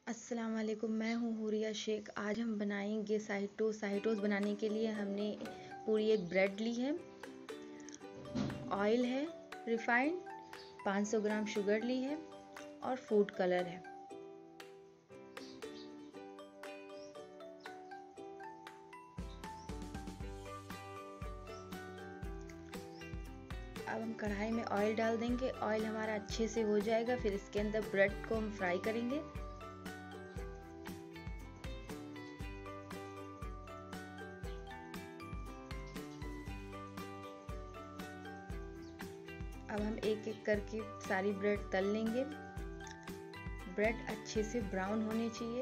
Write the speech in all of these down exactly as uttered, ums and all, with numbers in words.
अस्सलाम वालेकुम, मैं हूँ हुरिया शेख। आज हम बनाएंगे शाही टोस्ट। शाही टोस्ट बनाने के लिए हमने पूरी एक ब्रेड ली है, ऑयल है रिफाइंड, पाँच सौ ग्राम शुगर ली है और फूड कलर है। अब हम कढ़ाई में ऑयल डाल देंगे। ऑयल हमारा अच्छे से हो जाएगा, फिर इसके अंदर ब्रेड को हम फ्राई करेंगे। अब हम एक एक करके सारी ब्रेड तल लेंगे। ब्रेड अच्छे से ब्राउन होने चाहिए।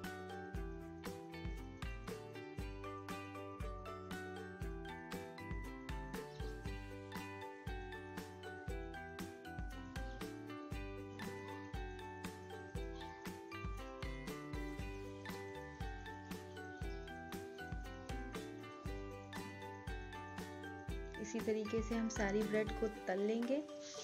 इसी तरीके से हम सारी ब्रेड को तल लेंगे।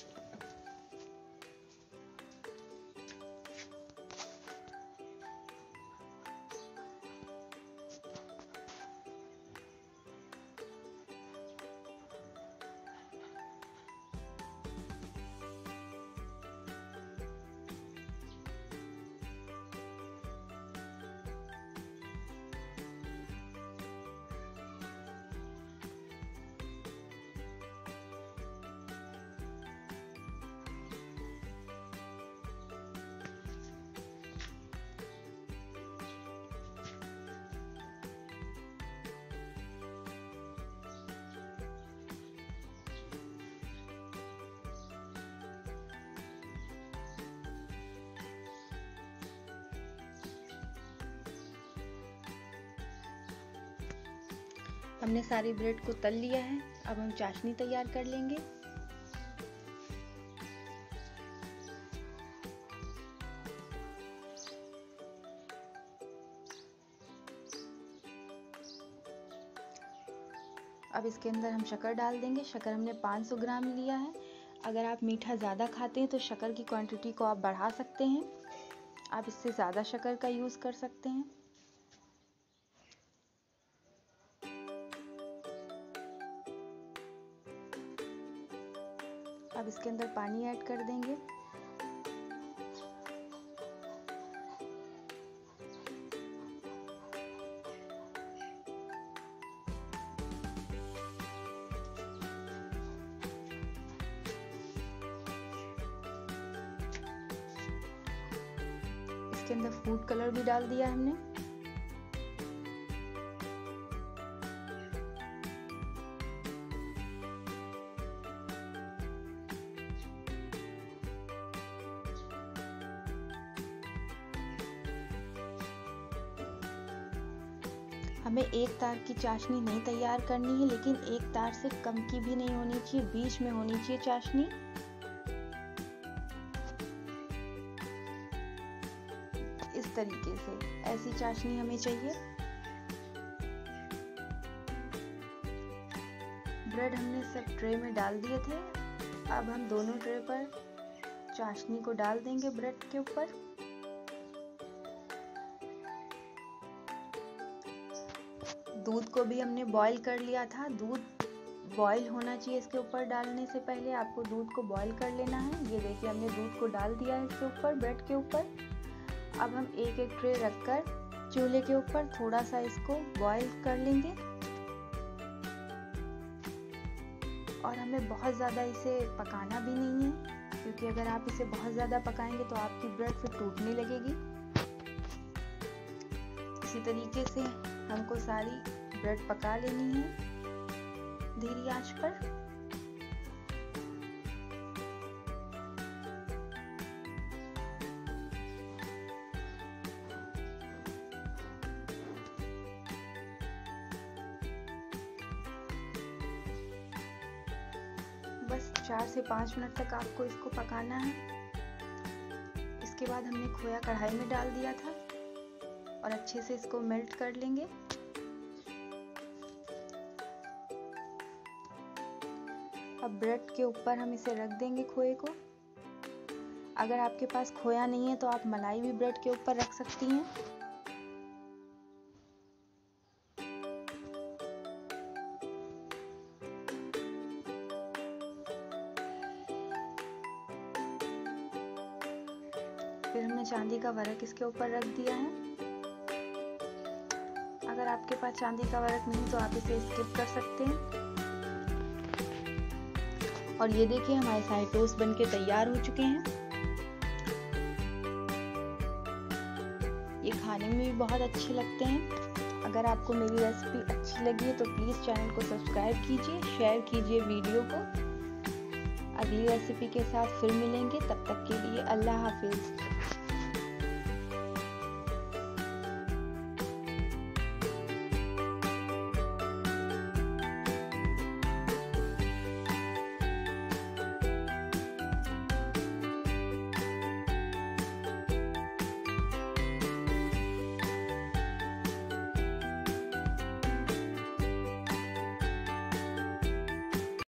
हमने सारी ब्रेड को तल लिया है। अब हम चाशनी तैयार कर लेंगे। अब इसके अंदर हम शक्कर डाल देंगे। शक्कर हमने पाँच सौ ग्राम लिया है। अगर आप मीठा ज़्यादा खाते हैं तो शक्कर की क्वांटिटी को आप बढ़ा सकते हैं। आप इससे ज़्यादा शक्कर का यूज़ कर सकते हैं। अब इसके अंदर पानी ऐड कर देंगे। इसके अंदर फूड कलर भी डाल दिया हमने। हमें एक तार की चाशनी नहीं तैयार करनी है, लेकिन एक तार से कम की भी नहीं होनी चाहिए, बीच में होनी चाहिए चाशनी। इस तरीके से ऐसी चाशनी हमें चाहिए। ब्रेड हमने सब ट्रे में डाल दिए थे। अब हम दोनों ट्रे पर चाशनी को डाल देंगे ब्रेड के ऊपर। दूध को भी हमने बॉईल कर लिया था। दूध बॉईल होना चाहिए। इसके ऊपर डालने से पहले आपको दूध को बॉईल कर लेना है। ये देखिए हमने दूध को डाल दिया है इसके ऊपर, ब्रेड के ऊपर। अब हम एक एक ट्रे रखकर चूल्हे के ऊपर थोड़ा सा इसको बॉईल कर लेंगे। और हमें बहुत ज़्यादा इसे पकाना भी नहीं है, क्योंकि अगर आप इसे बहुत ज़्यादा पकाएंगे तो आपकी ब्रेड फिर टूटने लगेगी। इसी तरीके से हमको सारी ब्रेड पका लेनी है धीमी आंच पर। बस चार से पाँच मिनट तक आपको इसको पकाना है। इसके बाद हमने खोया कढ़ाई में डाल दिया था और अच्छे से इसको मेल्ट कर लेंगे। अब ब्रेड के ऊपर हम इसे रख देंगे खोए को। अगर आपके पास खोया नहीं है तो आप मलाई भी ब्रेड के ऊपर रख सकती हैं। फिर हमने चांदी का वर्क इसके ऊपर रख दिया है। अगर आपके पास चांदी का वर्क नहीं तो आप इसे स्किप कर सकते हैं। और ये देखिए हमारे सारे टोस्ट बनके तैयार हो चुके हैं। ये खाने में भी बहुत अच्छे लगते हैं। अगर आपको मेरी रेसिपी अच्छी लगी है तो प्लीज़ चैनल को सब्सक्राइब कीजिए, शेयर कीजिए वीडियो को। अगली रेसिपी के साथ फिर मिलेंगे, तब तक के लिए अल्लाह हाफिज़।